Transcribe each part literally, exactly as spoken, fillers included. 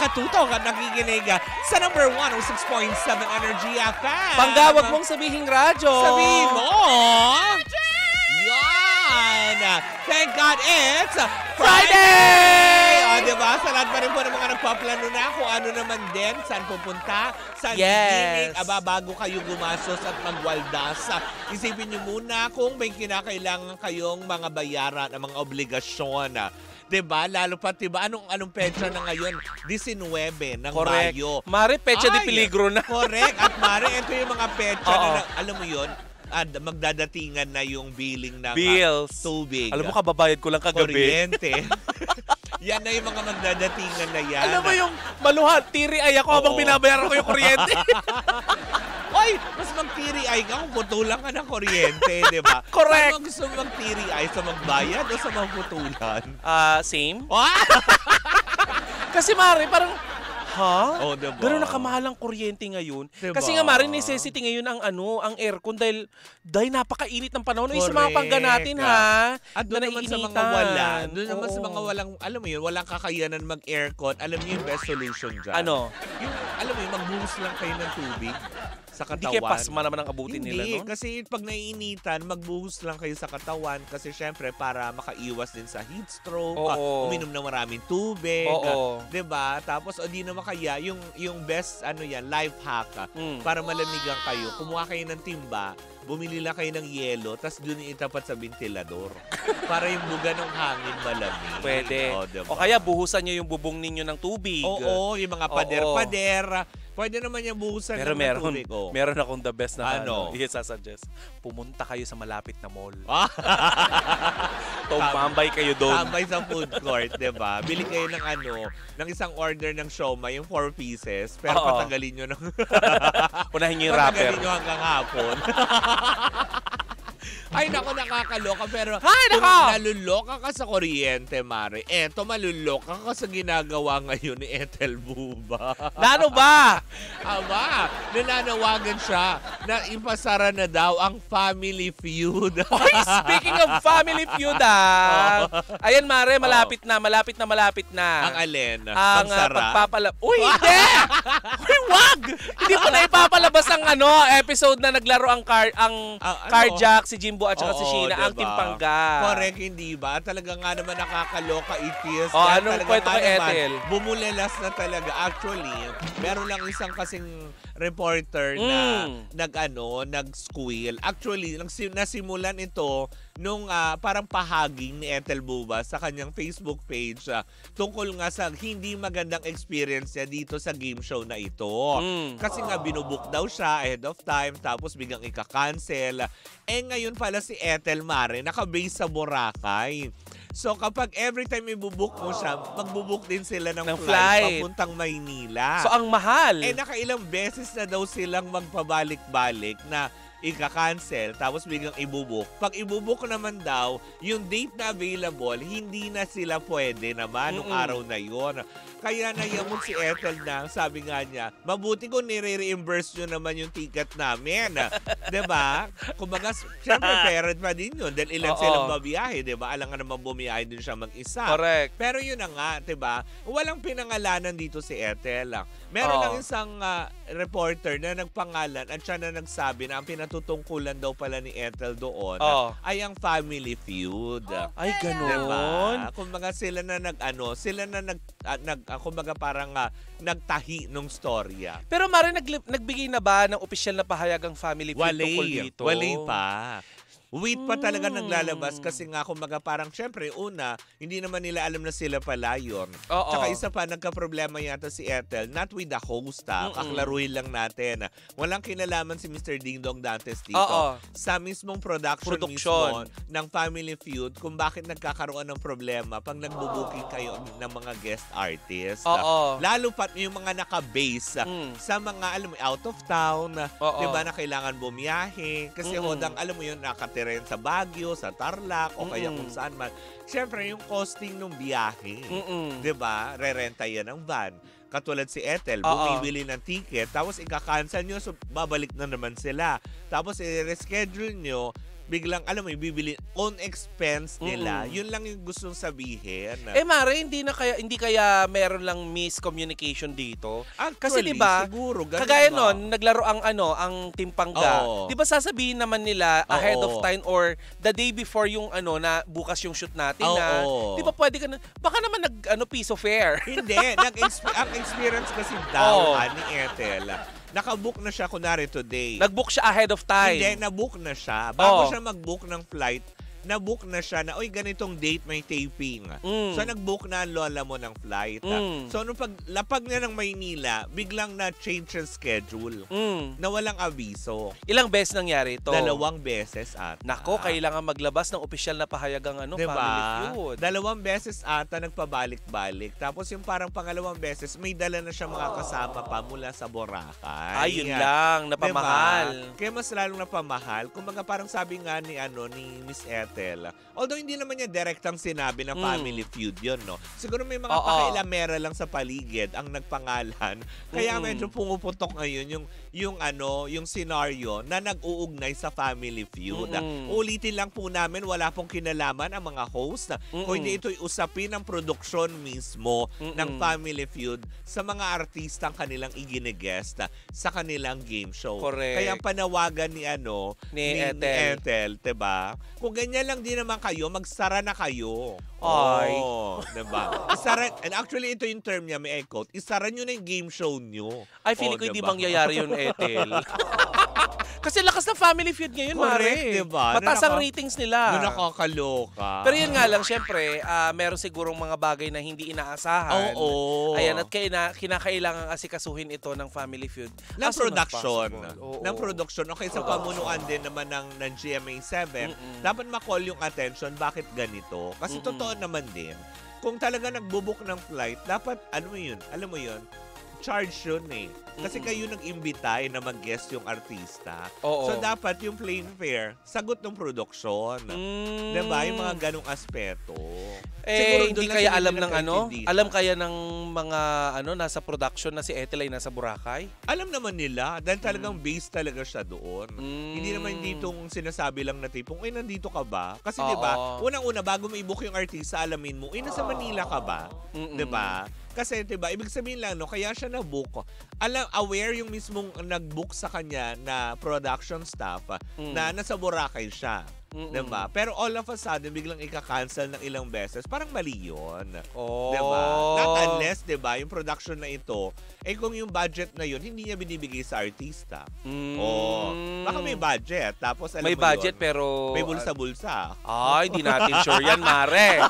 matuto ka nakikinig sa number one oh six point seven Energy F M. Panggawag mong sabihing radyo. Sabihin mo. Yan. Thank God it's Friday! O, diba? Sa lahat pa rin po ng mga nagpaplano na kung ano naman din, saan pupunta, saan yes. giginig, aba bago kayo gumasos at magwaldas. Isipin nyo muna kung may kinakailangan kayong mga bayaran ng mga obligasyon. Diba? Lalo pa, diba? Anong, anong petsa na ngayon? nineteen ng Correct. Mayo. Mare, petsa Ay, de peligro na. Correct. At Mare, ito yung mga petsa Oo. na, alam mo yun, at magdadatingan na yung billing ng bills. Uh, tubig. Alam mo, kababayad ko lang kagabi. Kuryente. Yan na yung mga magdadatingan na yan. Alam mo yung maluhat, tiri ay ako habang binabayaran ko yung kuryente. Oy, mas mag-tiri ay ka kung putulan ka ng kuryente, di ba? Correct. Saan mo gusto mag-tiri ay? Sa magbayad o sa magputulan? Ah, uh, same. Ah! Kasi Mari, parang ha? Oh, diba? Gano'n na kamahal ang kuryente ngayon. Diba? Kasi nga, Mari, necessity ngayon ang ano, ang aircon dahil dahil napakainit ng panahon. Ay, sa mga pangga natin, ha? At doon na naman sa mga wala, doon naman sa mga walang, alam mo yun, walang kakayanan mag-aircon, alam niyo yung best solution dyan. Ano? Yung, alam mo yun, magbuhos lang kayo ng tubig sa katawan. Hindi kaya pasma naman ang abutin Hindi, nila, no? kasi pag naiinitan, magbuhos lang kayo sa katawan kasi syempre para makaiwas din sa heat stroke, Oo. uminom ng maraming tubig, Oo. 'di ba? Tapos o di naman kaya yung yung best ano yan, life hack Mm. para malamigan kayo. Kumuha kayo ng timba, bumili lang kayo ng yelo, tapos doon itapat sa ventilador para yung buga ng hangin malamig. Pwede. O, diba? O kaya buhusan nyo yung bubong ninyo ng tubig. Oo, yung mga pader-pader. Pwede naman yung buhusan Pero ng meron, tubig. Oh. meron akong the best na ano, ano i-suggest. Pumunta kayo sa malapit na mall. Ah. Tumambay kayo doon. Tambay sa food court, di ba? Bili kayo ng ano, ng isang order ng siomai, yung four pieces, pero Oo. patagalin nyo ng... Unahin nyo yung rapper. Patagalin nyo hanggang hapon. Ay, naku, nakakaloka. Pero Ay, kung nako! naluloka ka sa kuryente, Mare, eto, maluloka ka sa ginagawa ngayon ni Ethel Buba. Lano ba? Aba, nananawagan siya na ipasara na daw ang Family Feud. Oy, speaking of Family Feud, ah. Ayan, Mare, malapit na, malapit na, malapit na. Ang alin? Ang uh, Magsara? pagpapalab... Uy, hindi! Uy, wag! Hindi ko na ipapalabas ang ano, episode na naglaro ang car, ang Ah, ano? Carjack, si Jimbo at saka Oo, si Sheena, ang diba? timpangga. Correct, hindi ba? Talaga nga naman nakakaloka itis. Oh, Kaya anong talaga kwento nga kay naman, Ethel? Bumulelas na talaga. Actually, meron lang isang kasing reporter na Mm. nag-ano, nag-squeal. Actually, nagsi- nasimulan ito nung uh, parang pahaging ni Ethel Buba sa kanyang Facebook page uh, tungkol nga sa hindi magandang experience niya dito sa game show na ito. Mm. Kasi nga binubook daw siya ahead of time tapos biglang ika-cancel. Eh ngayon pala si Ethel Mare naka-base sa Boracay. So kapag every time ibubook mo siya, magbubook din sila ng, Ng flight, flight. papuntang Maynila. So, ang mahal. Eh nakailang beses na daw silang magpabalik-balik na ika-cancel tapos biglang ibubuk. Pag ibubuk naman daw, yung date na available, hindi na sila pwede naman nung Mm-mm. araw na yon. Kaya nayamot si Ethel na, sabi nga niya, mabuti kung nire-reimburse nyo naman yung ticket namin. Diba? Kumbaga, syempre parent pa din yun dahil ilan Oo. silang babiyahe, diba? Alam nga naman bumiyahe din siya mag-isa. Correct. Pero yun na nga, diba? Walang pinangalanan dito si Ethel. Meron Oo. lang isang uh, reporter na nagpangalan at siya na nagsabi na ang pinatutungkulan daw pala ni Ethel doon Oo. ay ang Family Feud. Ay, ganon. Diba? Kumbaga sila na nag-ano, sila na nag, uh, nag uh, kumbaga parang uh, nagtahi nung storya. Pero Mare, nag nagbigay na ba ng opisyal na pahayag ang Family Feud tungkol Walay. dito? Walay pa. Wait pa talaga Hmm. naglalabas kasi nga kumbaga parang syempre una, hindi naman nila alam na sila pala yun. Oo. Tsaka isa pa, nagka-problema yata si Ethel, not with the host ha, Mm-mm. kaklaruhin lang natin. Walang kinalaman si Mister Ding Dong Dantes dito. Oo. Sa mismong production, Production. mismo ng Family Feud kung bakit nagkakaroon ng problema pag nagbubuking kayo ng mga guest artist. Oo. Lalo pat yung mga naka-base Mm. sa mga alam mo out of town, Oo. 'di ba na kailangan bumiyahe kasi Mm-mm. hodang alam mo yun nakatira sa Baguio, sa Tarlac o kaya Mm-mm. kung saan man. Siyempre yung costing ng biyahe, Mm-mm. 'di ba? Rerenta yan ng van. Katulad si Ethel, Oo. bumibili ng ticket, tapos ika-cancel nyo, so babalik na naman sila. Tapos i-reschedule nyo, biglang, alam mo, yung bibili, on expense nila. Mm-mm. Yun lang yung gustong sabihin. Eh Mare, hindi na kaya hindi kaya meron lang miscommunication dito? Kasi Actually, 'di ba? siguro, ganun Kagaya nga. nun, naglaro ang ano, ang Team Pangga. Oo. 'Di ba sasabihin naman nila ahead Oo. of time or the day before yung ano na bukas yung shoot natin na Oo. 'di ba pwede ka na baka naman nag ano piece of fare. Hindi. nag ang experience kasi Oo. daw ah, ni Ethel, nakabook na siya kunwari today. Nag-book siya ahead of time. Hindi, nabook na siya. Bago Oo. siya mag-book ng flight, nabook na siya na, oy, ganitong date may taping. Mm. So, nag-book na ang lola mo ng flight. Mm. So, nung pag, lapag niya ng Maynila, biglang na-change yung schedule. Mm. Na walang abiso. Ilang beses nangyari ito? Dalawang beses ata. Nako, kailangan maglabas ng opisyal na pahayag ang ano, Diba? Family Feud. Dalawang beses ata nagpabalik-balik. Tapos yung parang pangalawang beses, may dala na siya mga kasama pa mula sa Boracay. Ay, yun lang, napamahal. Diba? Kaya mas lalong napamahal. Kumbaga parang sabi nga ni, ano, ni Miss Ethel, although hindi naman niya direktang sinabi na Mm. family feud yun, no? Siguro may mga Oo. pakailamera lang sa paligid ang nagpangalan. Kaya Mm-mm. medyo pumuputok ngayon yung, yung, ano, yung scenario na nag-uugnay sa family feud. Mm-mm. Ulitin lang po namin, wala pong kinalaman ang mga host. Mm-mm. Kung hindi ito'y usapin ng produksyon mismo Mm-mm. ng family feud sa mga artistang kanilang iginegest sa kanilang game show. Correct. Kaya ang panawagan ni ano Ni ni, Ethel. ni Ethel, 'di ba? Kung ganyan lang din naman kayo, magsara na kayo. Ay. Oh, 'di ba? Isara, and actually ito yung term niya, may I quote, isara niyo na yung game show niyo. Ay, feeling Oh, ko hindi diba? mangyayari yun, Ethel. Kasi lakas ng Family Feud ngayon, Correct, Mare. diba? Mataas Na ang naka- ratings nila. Yung nakakaloka. Pero yun nga lang, syempre, ah, meron sigurong mga bagay na hindi inaasahan. Oo. Ayan, at kaina, kinakailangan asikasuhin ito ng Family Feud. ng as soon as production. possible. Oo. Ng production. Okay, sa pamunuan din naman ng, ng G M A seven, Mm-mm. dapat ma-call yung attention bakit ganito. Kasi Mm-mm. totoo naman din, kung talaga nagbubook ng flight, dapat, ano mo yun, alam mo yun, charge yun eh. Kasi Mm-mm. kayo nag-imbita na mag-guest yung artista. Oo. So dapat yung plane fare, sagot ng production. Mm. Diba? Yung mga ganong aspeto. Eh, Siguro hindi doon lang kaya sila alam ng ano? nagkaintindihan. Alam kaya ng mga ano nasa production na si Ethel ay nasa Boracay? Alam naman nila, dahil talagang base talaga siya doon. Mm. Hindi naman ditong sinasabi lang na tipong, ay, nandito ka ba? Kasi Oo. di ba, unang-una, bago mo i-book yung artista, alamin mo, ay, nasa Manila ka ba? Mm-mm. Di ba? Kasi, di ba, ibig sabihin lang, no, kaya siya na-book. Alam, aware yung mismong nag-book sa kanya na production staff Mm. na nasa Boracay siya. Mm-mm. Di ba? Pero all of a sudden, biglang ika-cancel ng ilang beses. Parang mali yun. Oh. Di ba? Not unless, di ba, yung production na ito, eh kung yung budget na yun, hindi niya binibigay sa artista. Mm. Oh, baka may budget. Tapos alam May mo budget yun, pero may bulsa-bulsa. Ay, di natin sure yan, Mare.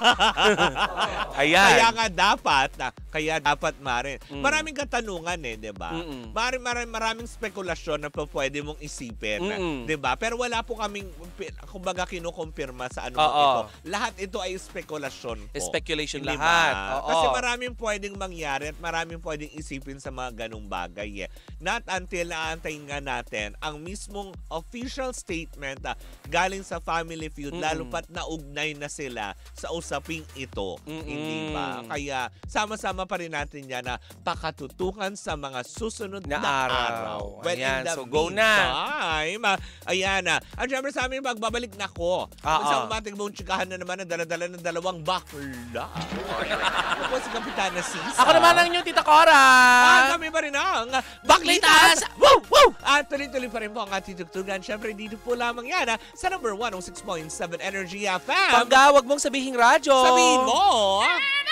Ayan. Kaya nga dapat, na, kaya dapat Mare. Mm. Maraming katanungan eh, 'di ba? Mm-mm. Maraming maraming maraming spekulasyon na pa pwede mong isipin, Mm-mm. 'di ba? Pero wala po kaming kumbaga kinukumpirma sa ano Oo. ito. Lahat ito ay spekulasyon po. Speculation Hindi lahat. ba? Oo. Kasi maraming pwedeng mangyari at maraming pwedeng isipin sa mga ganung bagay eh. Not until naantayin nga natin ang mismong official statement ah, galing sa Family Feud, Mm-mm. lalo pat naugnay na sila sa usaping ito. Mm-mm. Hindi ba? Kaya sama-sama pa rin natin yan na pakatutukan sa mga susunod na, Na araw. araw. Well, Ayan, in the so go na. meantime, ah, ayan na. At syempre sa amin, pagbabalik na ko. Ah, Sa ah. umating buong chikahan na naman ang dala-dala ng dalawang bakla. Ako po si Kapitana Sisa. Ako naman ang inyong Tita Cora. Ah, kami pa rin ang Baklitas! Woo! Woo! At tuloy-tuloy pa rin po ang ating tugtugan. Syempre, dito po lamang yan ah, sa number one oh six point seven Energy F M. Pagka, wag mong sabihing radyo. Sabihin mo!